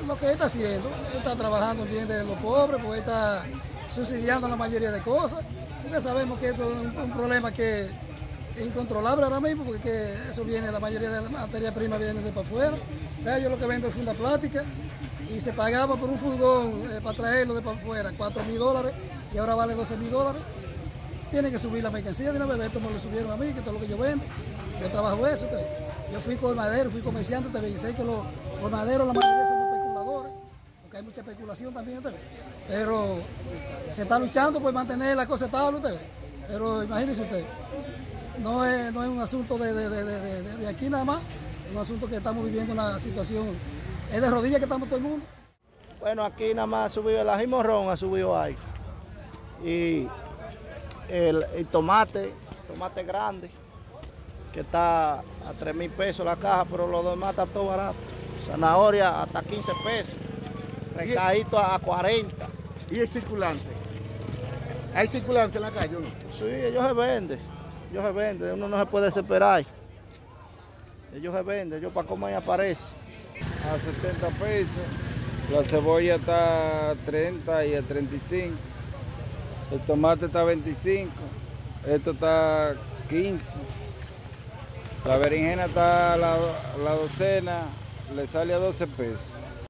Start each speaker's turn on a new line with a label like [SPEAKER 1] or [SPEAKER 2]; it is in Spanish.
[SPEAKER 1] lo que está haciendo, está trabajando bien de los pobres, porque está subsidiando la mayoría de cosas, porque sabemos que esto es un problema que es incontrolable ahora mismo, porque eso viene, la mayoría de la materia prima viene de para afuera. Vea, yo lo que vendo es funda plástica y se pagaba por un furgón para traerlo de para afuera, $4,000 y ahora vale $12,000. Tienen que subir la mercancía de una vez, esto me lo subieron a mí, que todo lo que yo vendo. Yo trabajo eso. Yo fui colmadero, fui comerciante, y sé que los colmaderos la mayoría son especuladores, porque hay mucha especulación también, pero se está luchando por mantener la cosa estable, pero imagínense usted, no es un asunto de aquí nada más, es un asunto que estamos viviendo una situación, es de rodillas que estamos todo el mundo.
[SPEAKER 2] Bueno, aquí nada más ha subido el ají morrón, ha subido ahí, y el tomate grande, que está a 3,000 pesos la caja, pero lo demás está todo barato. Zanahoria hasta 15 pesos, recadito a 40.
[SPEAKER 3] ¿Y el circulante? ¿Hay circulante en la calle o no?
[SPEAKER 2] Sí, ellos se venden, uno no se puede desesperar. Ellos se venden, ellos para comer aparece.
[SPEAKER 4] A 70 pesos, la cebolla está a 30 y a 35, el tomate está a 25, esto está a 15. La berenjena está a la docena, le sale a 12 pesos.